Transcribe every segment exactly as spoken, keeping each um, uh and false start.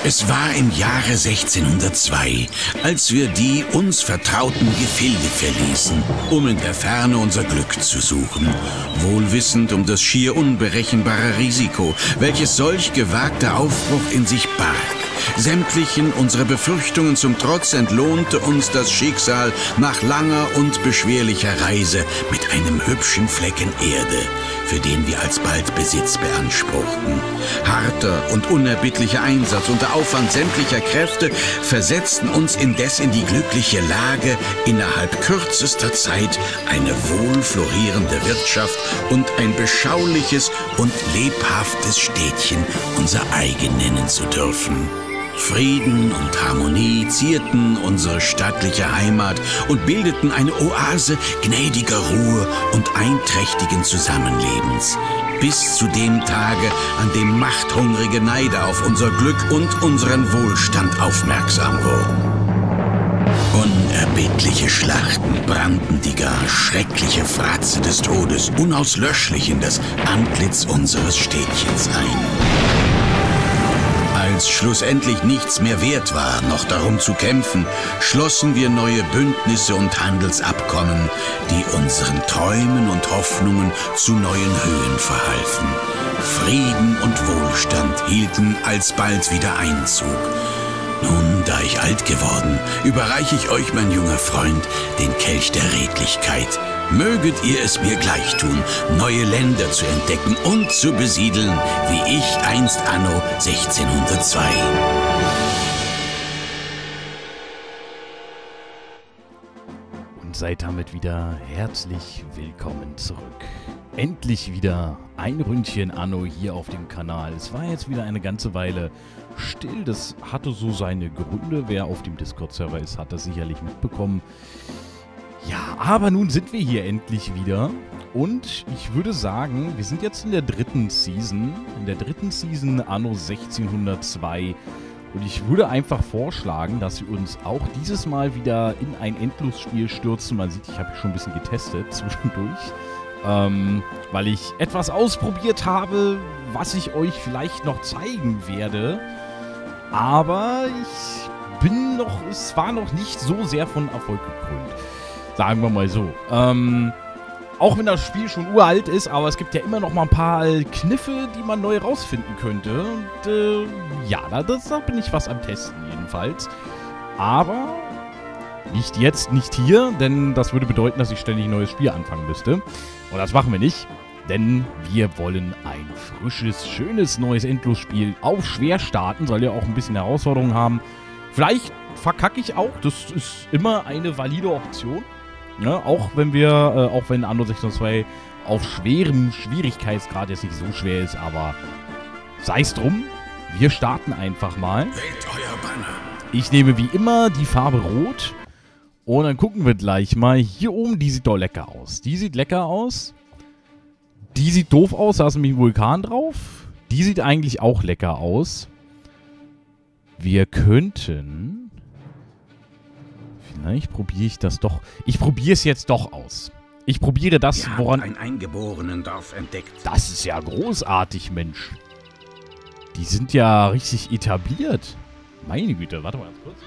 Es war im Jahre sechzehnhundertzwei, als wir die uns vertrauten Gefilde verließen, um in der Ferne unser Glück zu suchen, wohlwissend um das schier unberechenbare Risiko, welches solch gewagter Aufbruch in sich barg. Sämtlichen unserer Befürchtungen zum Trotz entlohnte uns das Schicksal nach langer und beschwerlicher Reise mit einem hübschen Flecken Erde, für den wir alsbald Besitz beanspruchten. Harter und unerbittlicher Einsatz unter Aufwand sämtlicher Kräfte versetzten uns indes in die glückliche Lage, innerhalb kürzester Zeit eine wohl florierende Wirtschaft und ein beschauliches und lebhaftes Städtchen unser eigen nennen zu dürfen. Frieden und Harmonie zierten unsere stattliche Heimat und bildeten eine Oase gnädiger Ruhe und einträchtigen Zusammenlebens. Bis zu dem Tage, an dem machthungrige Neider auf unser Glück und unseren Wohlstand aufmerksam wurden. Unerbittliche Schlachten brannten die gar schreckliche Fratze des Todes unauslöschlich in das Antlitz unseres Städtchens ein. Als schlussendlich nichts mehr wert war, noch darum zu kämpfen, schlossen wir neue Bündnisse und Handelsabkommen, die unseren Träumen und Hoffnungen zu neuen Höhen verhalfen. Frieden und Wohlstand hielten alsbald wieder Einzug. Nun, da ich alt geworden, überreiche ich euch, mein junger Freund, den Kelch der Redlichkeit. Möget ihr es mir gleich tun, neue Länder zu entdecken und zu besiedeln, wie ich einst anno sechzehnhundertzwei. Und seid damit wieder herzlich willkommen zurück. Endlich wieder ein Ründchen Anno hier auf dem Kanal. Es war jetzt wieder eine ganze Weile still. Das hatte so seine Gründe. Wer auf dem Discord-Server ist, hat das sicherlich mitbekommen. Ja, aber nun sind wir hier endlich wieder und ich würde sagen, wir sind jetzt in der dritten Season, in der dritten Season Anno sechzehnhundertzwei und ich würde einfach vorschlagen, dass wir uns auch dieses Mal wieder in ein Endlosspiel stürzen. Man sieht, ich habe schon ein bisschen getestet zwischendurch, ähm, weil ich etwas ausprobiert habe, was ich euch vielleicht noch zeigen werde, aber ich bin noch, es war noch nicht so sehr von Erfolg gekrönt. Sagen wir mal so. Ähm, auch wenn das Spiel schon uralt ist, aber es gibt ja immer noch mal ein paar Kniffe, die man neu rausfinden könnte. Und äh, ja, da, das, da bin ich was am Testen jedenfalls. Aber nicht jetzt, nicht hier, denn das würde bedeuten, dass ich ständig ein neues Spiel anfangen müsste. Und das machen wir nicht, denn wir wollen ein frisches, schönes neues Endlosspiel auf schwer starten. Soll ja auch ein bisschen Herausforderungen haben. Vielleicht verkacke ich auch, das ist immer eine valide Option. Ja, auch wenn wir, äh, auch wenn Anno sechzehnhundertzwei auf schwerem Schwierigkeitsgrad jetzt nicht so schwer ist, aber sei es drum, wir starten einfach mal. Wählt euer Banner. Ich nehme wie immer die Farbe Rot und dann gucken wir gleich mal. Hier oben, die sieht doch lecker aus. Die sieht lecker aus. Die sieht doof aus, da ist nämlich ein Vulkan drauf. Die sieht eigentlich auch lecker aus. Wir könnten... Vielleicht probiere ich das doch. Ich probiere es jetzt doch aus. Ich probiere das, Wir woran... ein Eingeborenen-Dorf entdeckt. Das ist ja großartig, Mensch. Die sind ja richtig etabliert. Meine Güte, warte mal ganz kurz.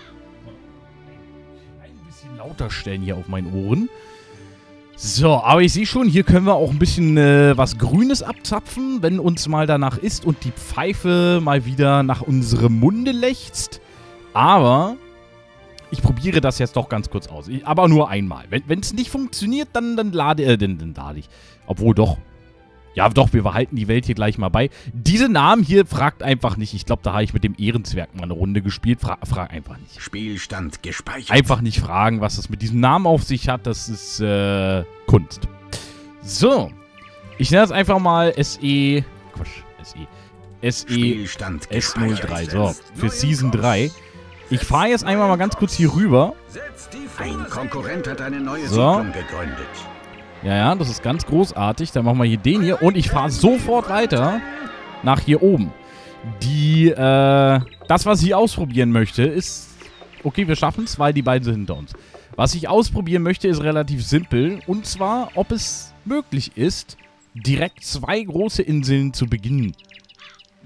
Ein bisschen lauter stellen hier auf meinen Ohren. So, aber ich sehe schon, hier können wir auch ein bisschen äh, was Grünes abzapfen, wenn uns mal danach ist und die Pfeife mal wieder nach unserem Munde lechzt. Aber... ich probiere das jetzt doch ganz kurz aus. Ich, aber nur einmal. Wenn es nicht funktioniert, dann, dann lade äh, dann, dann lade ich. Obwohl doch. Ja, doch, wir behalten die Welt hier gleich mal bei. Diese Namen hier fragt einfach nicht. Ich glaube, da habe ich mit dem Ehrenzwerg mal eine Runde gespielt. Fra frag einfach nicht. Spielstand gespeichert. Einfach nicht fragen, was das mit diesem Namen auf sich hat. Das ist äh, Kunst. So. Ich nenne das einfach mal S E. Quatsch. S E. S E. S null drei. So. Für Season drei. Ich fahre jetzt einmal mal ganz kurz hier rüber. Ein Konkurrent hat eine neue So. Siedlung gegründet. Ja, ja, das ist ganz großartig. Dann machen wir hier den hier. Und ich fahre sofort weiter nach hier oben. Die, äh, das, was ich ausprobieren möchte, ist... okay, wir schaffen es, weil die beiden sind hinter uns. Was ich ausprobieren möchte, ist relativ simpel. Und zwar, ob es möglich ist, direkt zwei große Inseln zu beginnen.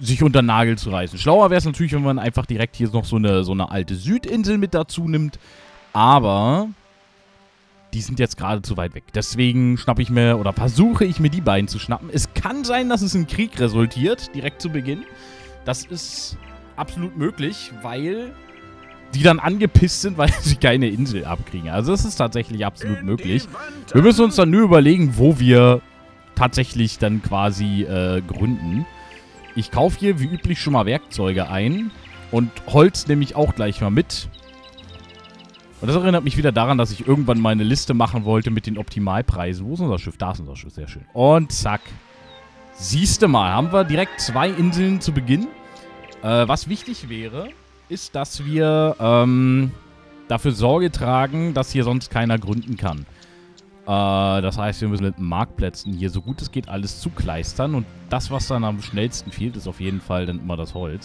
sich unter den Nagel zu reißen. Schlauer wäre es natürlich, wenn man einfach direkt hier noch so eine, so eine alte Südinsel mit dazu nimmt. Aber die sind jetzt gerade zu weit weg. Deswegen schnappe ich mir, oder versuche ich mir die beiden zu schnappen. Es kann sein, dass es in Krieg resultiert, direkt zu Beginn. Das ist absolut möglich, weil die dann angepisst sind, weil sie keine Insel abkriegen. Also das ist tatsächlich absolut möglich. Wir müssen uns dann nur überlegen, wo wir tatsächlich dann quasi äh, gründen. Ich kaufe hier wie üblich schon mal Werkzeuge ein und Holz nehme ich auch gleich mal mit. Und das erinnert mich wieder daran, dass ich irgendwann mal eine Liste machen wollte mit den Optimalpreisen. Wo ist unser Schiff? Da ist unser Schiff, sehr schön. Und zack. Siehste mal, haben wir direkt zwei Inseln zu Beginn. Äh, was wichtig wäre, ist, dass wir ähm, dafür Sorge tragen, dass hier sonst keiner gründen kann. Äh, das heißt, wir müssen mit Marktplätzen hier so gut es geht alles zukleistern. Und das, was dann am schnellsten fehlt, ist auf jeden Fall dann immer das Holz.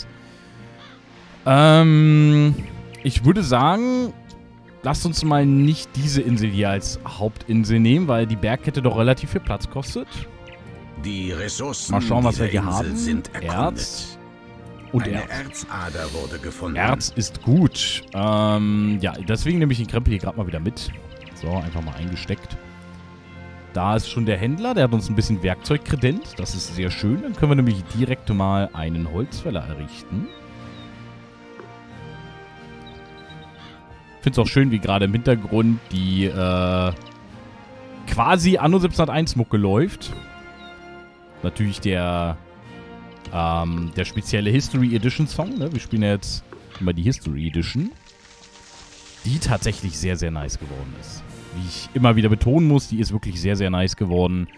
Ähm, ich würde sagen, lasst uns mal nicht diese Insel hier als Hauptinsel nehmen, weil die Bergkette doch relativ viel Platz kostet. Die Ressourcen mal schauen, was wir hier Insel haben. Sind Erz. Und Eine Erz. Erzader wurde gefunden. Erz ist gut. Ähm, ja, deswegen nehme ich den Krempel hier gerade mal wieder mit. So, einfach mal eingesteckt. Da ist schon der Händler, der hat uns ein bisschen Werkzeug kredenzt. Das ist sehr schön. Dann können wir nämlich direkt mal einen Holzfäller errichten. Ich finde es auch schön, wie gerade im Hintergrund die äh, quasi Anno siebzehnhunderteins Mucke läuft. Natürlich der, ähm, der spezielle History Edition Song. Ne? Wir spielen ja jetzt immer die History Edition. Die tatsächlich sehr, sehr nice geworden ist. Wie ich immer wieder betonen muss, die ist wirklich sehr, sehr nice geworden.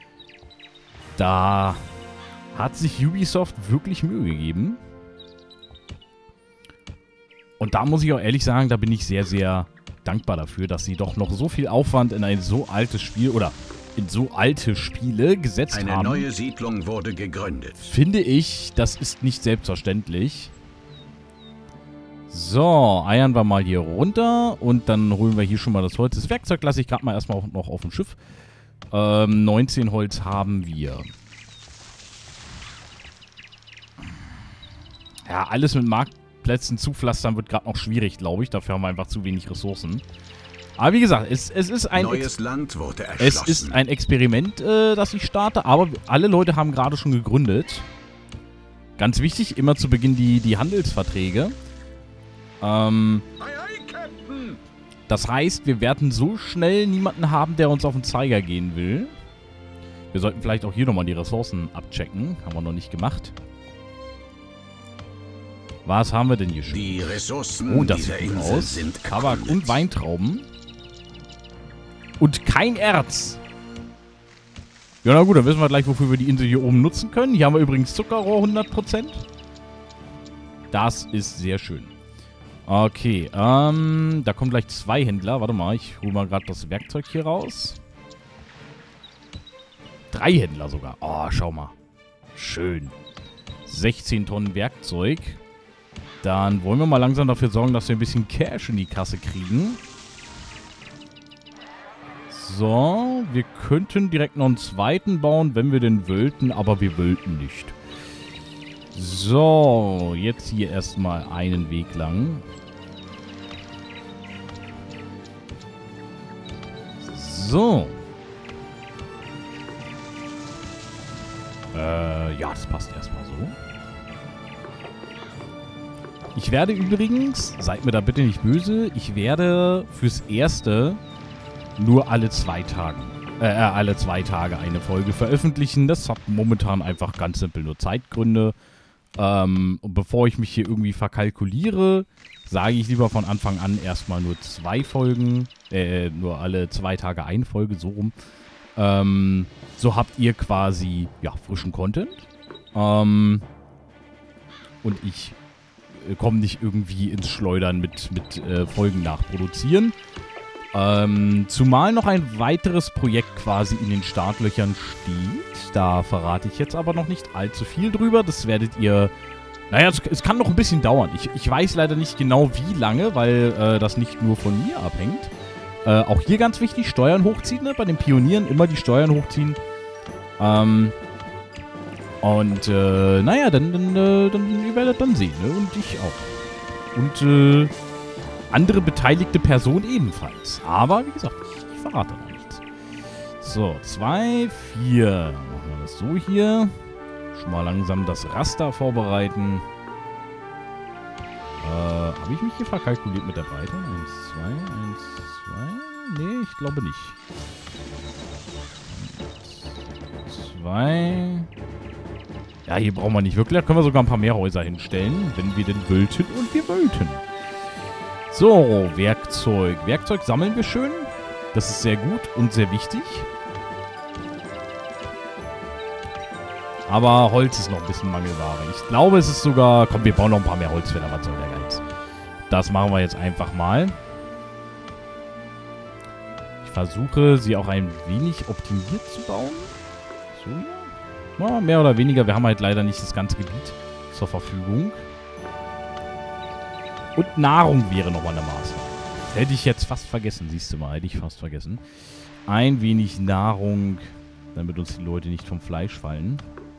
Da hat sich Ubisoft wirklich Mühe gegeben. Und da muss ich auch ehrlich sagen, da bin ich sehr, sehr dankbar dafür, dass sie doch noch so viel Aufwand in ein so altes Spiel oder in so alte Spiele gesetzt haben. Eine neue Siedlung wurde gegründet. Finde ich, das ist nicht selbstverständlich. So, eiern wir mal hier runter und dann holen wir hier schon mal das Holz. Das Werkzeug lasse ich gerade mal erstmal auch noch auf dem Schiff. Ähm, neunzehn Holz haben wir. Ja, alles mit Marktplätzen zupflastern wird gerade noch schwierig, glaube ich. Dafür haben wir einfach zu wenig Ressourcen. Aber wie gesagt, es, es ist ein Neues Land wurde erschlossen. Es ist ein Experiment, äh, das ich starte, aber alle Leute haben gerade schon gegründet. Ganz wichtig, immer zu Beginn die, die Handelsverträge. Ähm, das heißt, wir werden so schnell niemanden haben, der uns auf den Zeiger gehen will. Wir sollten vielleicht auch hier nochmal die Ressourcen abchecken. Haben wir noch nicht gemacht. Was haben wir denn hier schon? Die Ressourcen oh, das dieser sieht gut Insel aus. sind Tabak erkundet. und Weintrauben. Und kein Erz. Ja, na gut, dann wissen wir gleich, wofür wir die Insel hier oben nutzen können. Hier haben wir übrigens Zuckerrohr hundert Prozent. Das ist sehr schön. Okay, ähm, da kommen gleich zwei Händler. Warte mal, ich hole mal gerade das Werkzeug hier raus. Drei Händler sogar. Oh, schau mal. Schön. sechzehn Tonnen Werkzeug. Dann wollen wir mal langsam dafür sorgen, dass wir ein bisschen Cash in die Kasse kriegen. So, wir könnten direkt noch einen zweiten bauen, wenn wir den wollten, aber wir wollten nicht. So, jetzt hier erstmal einen Weg lang. So. Äh, ja, das passt erstmal so. Ich werde übrigens, seid mir da bitte nicht böse, ich werde fürs Erste nur alle zwei Tage, äh, alle zwei Tage eine Folge veröffentlichen. Das hat momentan einfach ganz simpel nur Zeitgründe. Ähm, und bevor ich mich hier irgendwie verkalkuliere, sage ich lieber von Anfang an erstmal nur zwei Folgen, äh, nur alle zwei Tage eine Folge, so rum. Ähm, so habt ihr quasi, ja, frischen Content. Ähm, und ich äh, komme nicht irgendwie ins Schleudern mit, mit äh, Folgen nachproduzieren. Ähm, zumal noch ein weiteres Projekt quasi in den Startlöchern steht. Da verrate ich jetzt aber noch nicht allzu viel drüber. Das werdet ihr... Naja, es, es kann noch ein bisschen dauern. Ich, ich weiß leider nicht genau wie lange, weil äh, das nicht nur von mir abhängt. Äh, auch hier ganz wichtig, Steuern hochziehen. Ne? Bei den Pionieren immer die Steuern hochziehen. Ähm, Und, äh, naja, dann, dann, äh, dann, ihr werdet dann sehen, ne? Und ich auch. Und, äh, andere beteiligte Personen ebenfalls. Aber, wie gesagt, ich, ich verrate noch nichts. So, zwei, vier. Machen wir das so hier. Schon mal langsam das Raster vorbereiten. Äh, habe ich mich hier verkalkuliert mit der Breite? Eins, zwei, eins, zwei. Nee, ich glaube nicht. Eins, zwei. Ja, hier brauchen wir nicht wirklich. Da können wir sogar ein paar mehr Häuser hinstellen, wenn wir denn wollten und wir wollten. So, Werkzeug. Werkzeug sammeln wir schön. Das ist sehr gut und sehr wichtig. Aber Holz ist noch ein bisschen Mangelware. Ich glaube, es ist sogar... Komm, wir bauen noch ein paar mehr Holzfäller. Was soll der Geiz? Das machen wir jetzt einfach mal. Ich versuche, sie auch ein wenig optimiert zu bauen. So hier. Ja, mehr oder weniger. Wir haben halt leider nicht das ganze Gebiet zur Verfügung. Und Nahrung wäre nochmal eine Maßnahme. Hätte ich jetzt fast vergessen. Siehst du mal, hätte ich fast vergessen. Ein wenig Nahrung, damit uns die Leute nicht vom Fleisch fallen.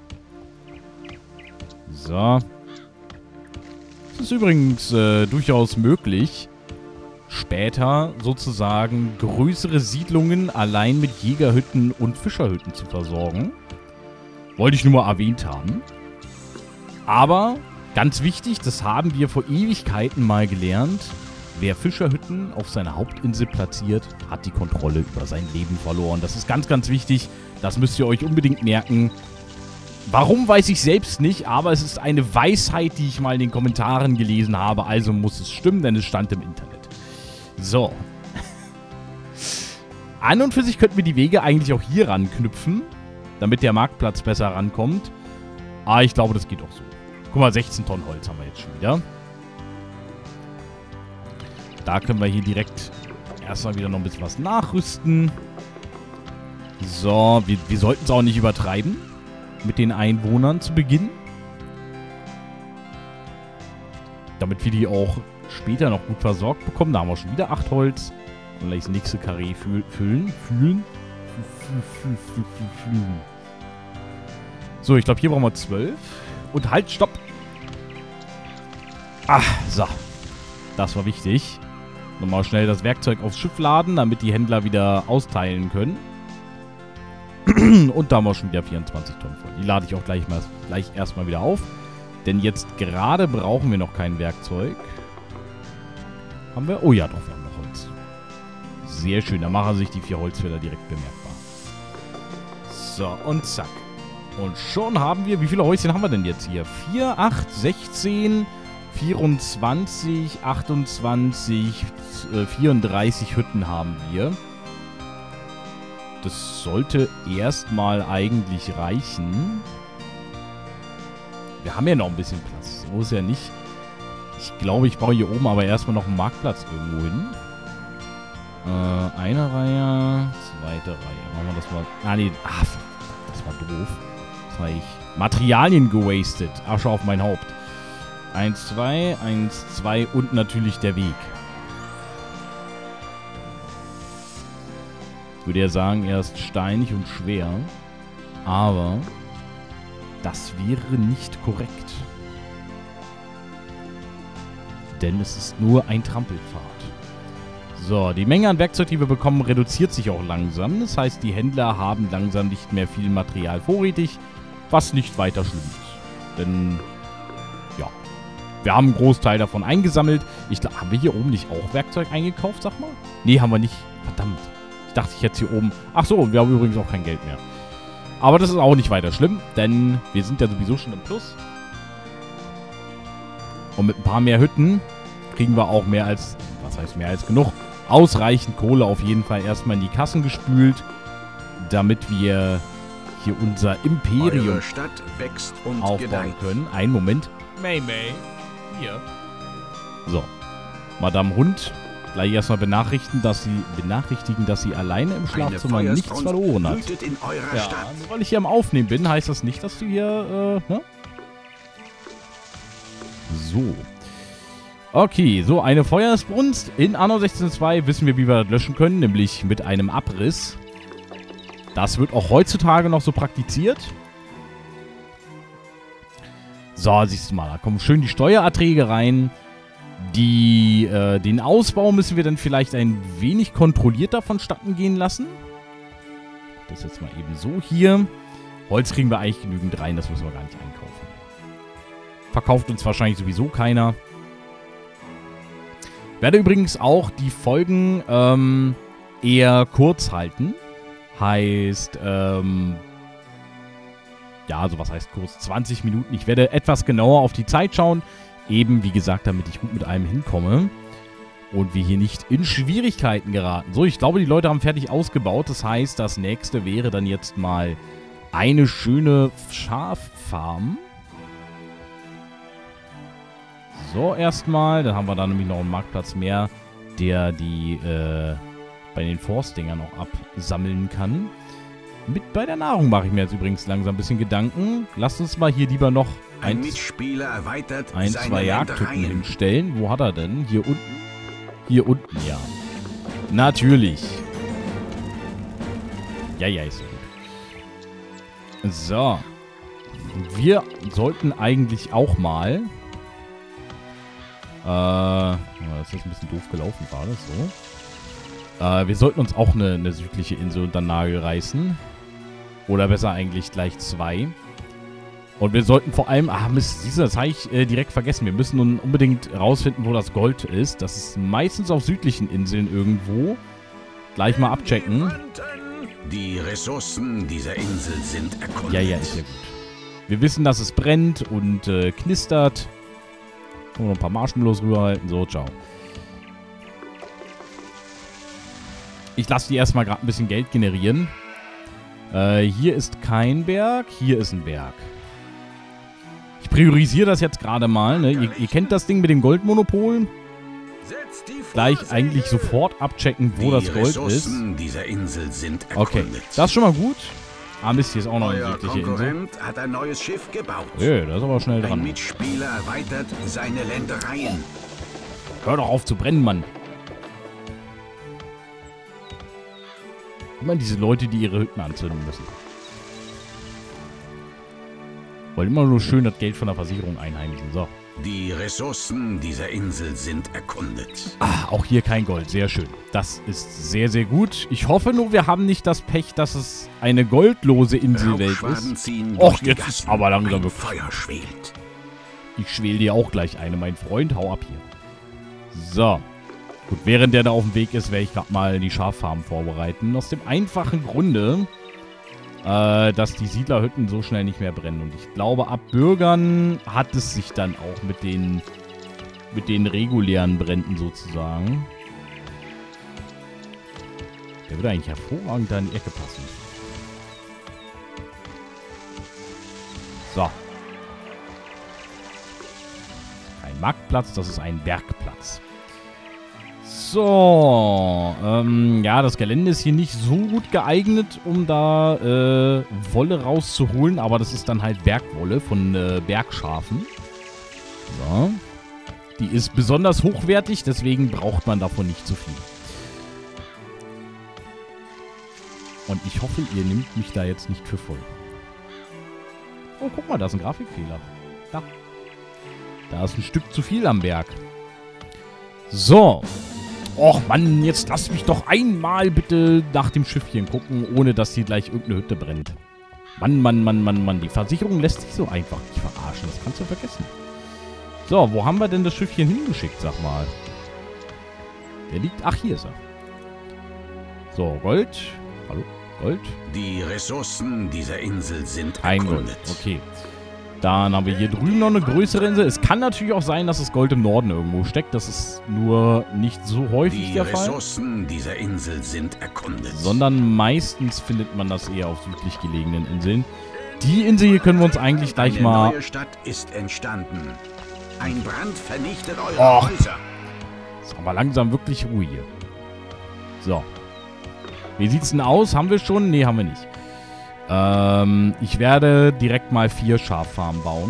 So. Es ist übrigens äh, durchaus möglich, später sozusagen größere Siedlungen allein mit Jägerhütten und Fischerhütten zu versorgen. Wollte ich nur mal erwähnt haben. Aber, ganz wichtig, das haben wir vor Ewigkeiten mal gelernt. Wer Fischerhütten auf seiner Hauptinsel platziert, hat die Kontrolle über sein Leben verloren. Das ist ganz, ganz wichtig. Das müsst ihr euch unbedingt merken. Warum, weiß ich selbst nicht, aber es ist eine Weisheit, die ich mal in den Kommentaren gelesen habe. Also muss es stimmen, denn es stand im Internet. So. An und für sich könnten wir die Wege eigentlich auch hier ranknüpfen, damit der Marktplatz besser rankommt. Aber ich glaube, das geht auch so. Guck mal, sechzehn Tonnen Holz haben wir jetzt schon wieder. Da können wir hier direkt erstmal wieder noch ein bisschen was nachrüsten. So, wir, wir sollten es auch nicht übertreiben mit den Einwohnern zu Beginn. Damit wir die auch später noch gut versorgt bekommen. Da haben wir schon wieder acht Holz. Und gleich das nächste Karree fü füllen. Fühlen. So, ich glaube, hier brauchen wir zwölf. Und halt, stopp. Ah, so. Das war wichtig. Nochmal schnell das Werkzeug aufs Schiff laden, damit die Händler wieder austeilen können. Und da haben wir schon wieder vierundzwanzig Tonnen voll. Die lade ich auch gleich, mal, gleich erstmal wieder auf. Denn jetzt gerade brauchen wir noch kein Werkzeug. Haben wir? Oh ja, doch, wir haben noch Holz. Sehr schön, da machen sich die vier Holzfäller direkt bemerkbar. So, und zack. Und schon haben wir, wie viele Häuschen haben wir denn jetzt hier? vier, acht, sechzehn, vierundzwanzig, achtundzwanzig, vierunddreißig Hütten haben wir. Das sollte erstmal eigentlich reichen. Wir haben ja noch ein bisschen Platz. So ist ja nicht. Ich glaube, ich baue hier oben aber erstmal noch einen Marktplatz irgendwo hin. Äh, eine Reihe, zweite Reihe. Machen wir das mal. Ah, nee. Ah, das war doof. Das war ich. Materialien gewastet. Asche auf mein Haupt. Eins, zwei, eins, zwei und natürlich der Weg. Ich würde ja sagen, er ist steinig und schwer. Aber das wäre nicht korrekt. Denn es ist nur ein Trampelpfad. So, die Menge an Werkzeug, die wir bekommen, reduziert sich auch langsam. Das heißt, die Händler haben langsam nicht mehr viel Material vorrätig, was nicht weiter schlimm ist. Denn, ja, wir haben einen Großteil davon eingesammelt. Ich glaube, haben wir hier oben nicht auch Werkzeug eingekauft, sag mal? Nee, haben wir nicht. Verdammt. Ich dachte, ich hätte hier oben... Ach so, wir haben übrigens auch kein Geld mehr. Aber das ist auch nicht weiter schlimm, denn wir sind ja sowieso schon im Plus. Und mit ein paar mehr Hütten kriegen wir auch mehr als... Was heißt mehr als genug? Ausreichend Kohle auf jeden Fall erstmal in die Kassen gespült, damit wir hier unser Imperium Eure Stadt wächst und aufbauen gedeiht. können. Einen Moment. May May. Hier. So. Madame Hund gleich erstmal benachrichtigen, dass sie benachrichtigen, dass sie alleine im Schlafzimmer nichts verloren hat. In eurer Ja, Stadt. nur weil ich hier am Aufnehmen bin, heißt das nicht, dass du hier, äh, ne? So. Okay, so eine Feuersbrunst in Anno sechzehn Punkt zwei wissen wir, wie wir das löschen können, nämlich mit einem Abriss. Das wird auch heutzutage noch so praktiziert. So, siehst du mal, da kommen schön die Steuererträge rein. Die, äh, den Ausbau müssen wir dann vielleicht ein wenig kontrollierter vonstatten gehen lassen. Das jetzt mal eben so hier. Holz kriegen wir eigentlich genügend rein, das müssen wir gar nicht einkaufen. Verkauft uns wahrscheinlich sowieso keiner. Werde übrigens auch die Folgen ähm, eher kurz halten. Heißt, ähm, ja, also was heißt kurz? zwanzig Minuten. Ich werde etwas genauer auf die Zeit schauen. Eben, wie gesagt, damit ich gut mit allem hinkomme. Und wir hier nicht in Schwierigkeiten geraten. So, ich glaube, die Leute haben fertig ausgebaut. Das heißt, das nächste wäre dann jetzt mal eine schöne Schaffarm. So, erstmal. Dann haben wir da nämlich noch einen Marktplatz mehr, der die äh, bei den Forstdingern auch absammeln kann. Mit bei der Nahrung mache ich mir jetzt übrigens langsam ein bisschen Gedanken. Lasst uns mal hier lieber noch ein, ein Mitspieler erweitert ein seine zwei Jagdhütten Ländereien. hinstellen. Wo hat er denn? Hier unten? Hier unten, ja. Natürlich. Ja, ja, ist gut. So. Wir sollten eigentlich auch mal... Äh, das ist jetzt ein bisschen doof gelaufen gerade, so. Äh, wir sollten uns auch eine, eine südliche Insel unter den Nagel reißen. Oder besser eigentlich gleich zwei. Und wir sollten vor allem... Ah, Mist, siehst du, das habe ich äh, direkt vergessen. Wir müssen nun unbedingt rausfinden, wo das Gold ist. Das ist meistens auf südlichen Inseln irgendwo. Gleich mal abchecken. Die Ressourcen dieser Insel sind erkundet. Ja, ja, ist ja gut. Wir wissen, dass es brennt und äh, knistert. Noch ein paar Marshmallows rüberhalten. So, ciao. Ich lasse die erstmal gerade ein bisschen Geld generieren. Äh, hier ist kein Berg. Hier ist ein Berg. Ich priorisiere das jetzt gerade mal. Ne? Ihr, ihr kennt das Ding mit dem Goldmonopol. Gleich eigentlich sofort abchecken, wo das Gold ist. Dieser Insel sind erkundet. Okay, das ist schon mal gut. Ah, Mist, hier ist auch noch eine Euer südliche Insel. Konkurrent hat ein neues Schiff gebaut. Nö, das ist aber schnell Ein dran. Mitspieler erweitert seine Ländereien. Hör doch auf zu brennen, Mann. Immer diese Leute, die ihre Hütten anzünden müssen. Wollen immer nur schön das Geld von der Versicherung einheimsen. So. Die Ressourcen dieser Insel sind erkundet. Ah, auch hier kein Gold. Sehr schön. Das ist sehr, sehr gut. Ich hoffe nur, wir haben nicht das Pech, dass es eine goldlose Inselwelt ist. Och, jetzt ist aber langsam wirklich. Feuer schwelt. Ich schwel dir auch gleich eine, mein Freund. Hau ab hier. So. Gut, während der da auf dem Weg ist, werde ich gerade mal die Schaffarm vorbereiten. Aus dem einfachen Grunde, äh, dass die Siedlerhütten so schnell nicht mehr brennen. Und ich glaube, ab Bürgern hat es sich dann auch mit den, mit den regulären Bränden sozusagen. Der würde eigentlich hervorragend da in die Ecke passen. So. Kein Marktplatz, das ist ein Bergplatz. So, ähm, ja, das Gelände ist hier nicht so gut geeignet, um da äh, Wolle rauszuholen, aber das ist dann halt Bergwolle von äh, Bergschafen. So. Die ist besonders hochwertig, deswegen braucht man davon nicht zu viel. Und ich hoffe, ihr nehmt mich da jetzt nicht für voll. Oh, guck mal, da ist ein Grafikfehler. Da. Da ist ein Stück zu viel am Berg. So. Och Mann, jetzt lass mich doch einmal bitte nach dem Schiffchen gucken, ohne dass hier gleich irgendeine Hütte brennt. Mann, Mann, Mann, Mann, Mann. Die Versicherung lässt sich so einfach nicht verarschen. Das kannst du vergessen. So, wo haben wir denn das Schiffchen hingeschickt, sag mal? Der liegt... Ach, hier ist er. So, Gold. Hallo? Gold? Die Ressourcen dieser Insel sind Kein erkundet. Gold. Okay. Dann haben wir hier drüben noch eine größere Insel. Es kann natürlich auch sein, dass das Gold im Norden irgendwo steckt. Das ist nur nicht so häufig Die der Fall. Ressourcen dieser Insel sind erkundet. Sondern meistens findet man das eher auf südlich gelegenen Inseln. Die Insel hier können wir uns eigentlich gleich Eine mal... neue Stadt ist entstanden. Ein Brand vernichtet eure Och. Häuser. Ist aber langsam wirklich Ruhe hier. So. Wie sieht's denn aus? Haben wir schon? Nee, haben wir nicht. Ähm, ich werde direkt mal vier Schaffarmen bauen.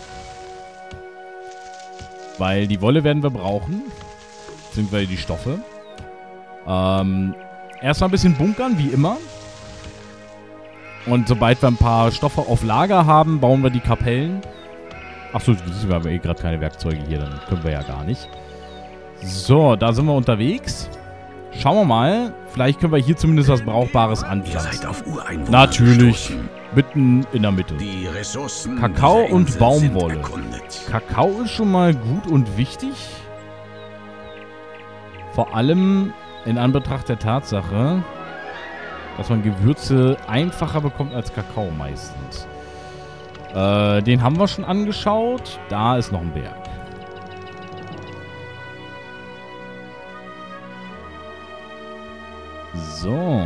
Weil die Wolle werden wir brauchen. Beziehungsweise die Stoffe. Ähm, erstmal ein bisschen bunkern, wie immer. Und sobald wir ein paar Stoffe auf Lager haben, bauen wir die Kapellen. Achso, wir haben eh gerade keine Werkzeuge hier, dann können wir ja gar nicht. So, da sind wir unterwegs. Schauen wir mal. Vielleicht können wir hier zumindest was Brauchbares anpflanzen. Ihr seid auf Ureinwohner Natürlich. gestoßen. Mitten in der Mitte. Die Ressourcen Kakao dieser und Insel Baumwolle. sind erkundet. Kakao ist schon mal gut und wichtig. Vor allem in Anbetracht der Tatsache, dass man Gewürze einfacher bekommt als Kakao meistens. Äh, den haben wir schon angeschaut. Da ist noch ein Berg. So.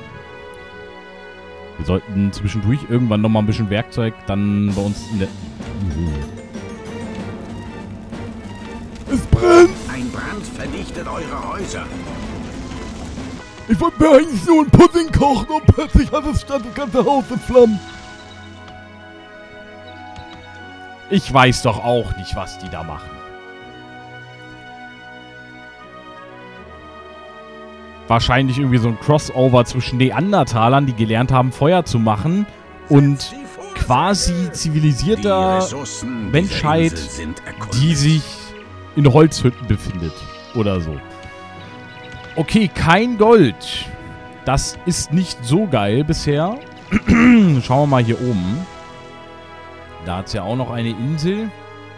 Wir sollten zwischendurch irgendwann nochmal ein bisschen Werkzeug dann bei uns in der... Es brennt! Ein Brand vernichtet eure Häuser. Ich wollte mir eigentlich nur einen Pudding kochen und plötzlich hat es stand das ganze Haus in Flammen. Ich weiß doch auch nicht, was die da machen. Wahrscheinlich irgendwie so ein Crossover zwischen Neandertalern, die gelernt haben, Feuer zu machen, und quasi zivilisierter Menschheit, die sich in Holzhütten befindet. Oder so. Okay, kein Gold. Das ist nicht so geil bisher. Schauen wir mal hier oben. Da hat es ja auch noch eine Insel.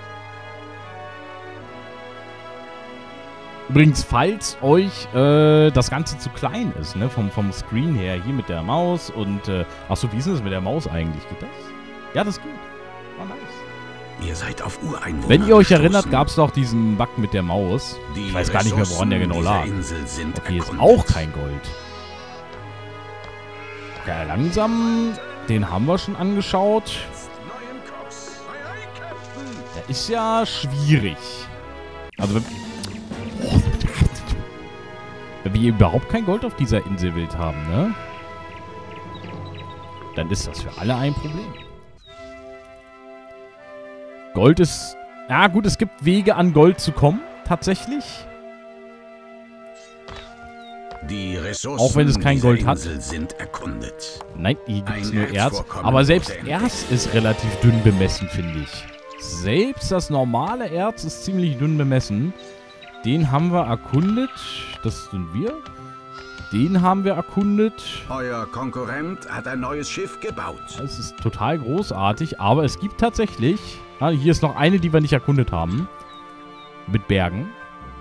Übrigens, falls euch äh, das Ganze zu klein ist, ne, vom, vom Screen her, hier mit der Maus und, äh, achso, wie ist denn das mit der Maus eigentlich? Geht das? Ja, das geht. Oh, nice. Ihr seid auf Ureinwohner Wenn ihr euch gestoßen. erinnert, gab es doch diesen Bug mit der Maus. Die Ich weiß gar nicht mehr, woran der genau lag. Insel sind Okay, ist erkundet. auch kein Gold. Ja, langsam, den haben wir schon angeschaut. Neuen Kurs. Der ist ja schwierig. Also, wenn, wenn wir überhaupt kein Gold auf dieser Inselwelt haben, ne? Dann ist das für alle ein Problem. Gold ist... Ja gut, es gibt Wege, an Gold zu kommen, tatsächlich. Die Ressourcen Auch wenn es kein dieser Gold hat. Insel sind erkundet. Nein, hier gibt es Ein nur Erz. Erzvorkommen Aber selbst wurde Erz ist relativ dünn bemessen, finde ich. Selbst das normale Erz ist ziemlich dünn bemessen. Den haben wir erkundet. Das sind wir. Den haben wir erkundet. Euer Konkurrent hat ein neues Schiff gebaut. Das ist total großartig. Aber es gibt tatsächlich... Ah, hier ist noch eine, die wir nicht erkundet haben. Mit Bergen.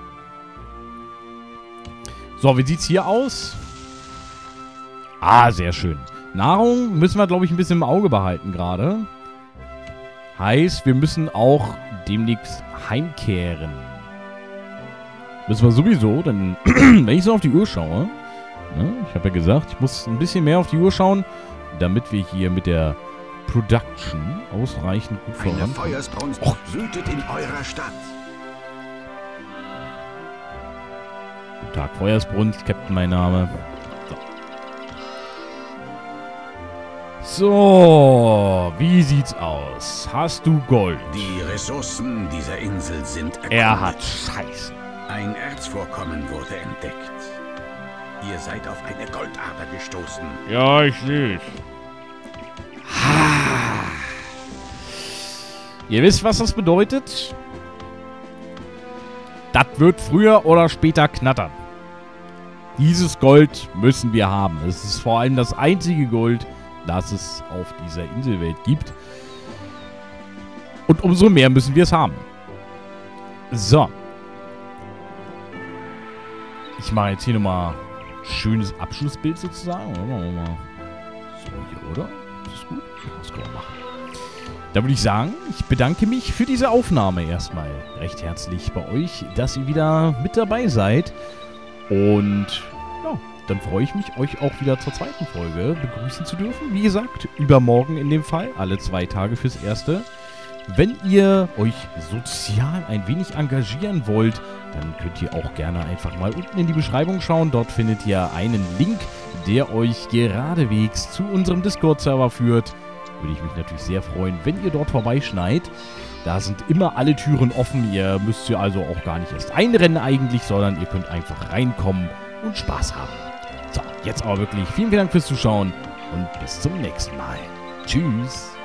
So, wie sieht's hier aus? Ah, sehr schön. Nahrung müssen wir, glaube ich, ein bisschen im Auge behalten gerade. Heißt, wir müssen auch demnächst heimkehren. Müssen wir sowieso, denn wenn ich so auf die Uhr schaue, ne, ich habe ja gesagt, ich muss ein bisschen mehr auf die Uhr schauen, damit wir hier mit der Production ausreichend gut Eine vorankommen. Feuersbrunst Och. wütet in eurer Stadt. Guten Tag, Feuersbrunst, Captain, mein Name. So. So, wie sieht's aus? Hast du Gold? Die Ressourcen dieser Insel sind erkundet. Er hat Scheiße. Ein Erzvorkommen wurde entdeckt. Ihr seid auf eine Goldader gestoßen. Ja, ich seh's. Ihr wisst, was das bedeutet? Das wird früher oder später knattern. Dieses Gold müssen wir haben. Es ist vor allem das einzige Gold, das es auf dieser Inselwelt gibt. Und umso mehr müssen wir es haben. So. Ich mache jetzt hier nochmal ein schönes Abschlussbild sozusagen. So, hier, oder? Ist das gut? Das können wir machen. Da würde ich sagen, ich bedanke mich für diese Aufnahme erstmal recht herzlich bei euch, dass ihr wieder mit dabei seid. Und ja, dann freue ich mich, euch auch wieder zur zweiten Folge begrüßen zu dürfen. Wie gesagt, übermorgen in dem Fall, alle zwei Tage fürs Erste. Wenn ihr euch sozial ein wenig engagieren wollt, dann könnt ihr auch gerne einfach mal unten in die Beschreibung schauen. Dort findet ihr einen Link, der euch geradewegs zu unserem Discord-Server führt. Würde ich mich natürlich sehr freuen, wenn ihr dort vorbeischneit. Da sind immer alle Türen offen. Ihr müsst ja also auch gar nicht erst einrennen eigentlich, sondern ihr könnt einfach reinkommen und Spaß haben. So, jetzt aber wirklich vielen, vielen Dank fürs Zuschauen und bis zum nächsten Mal. Tschüss.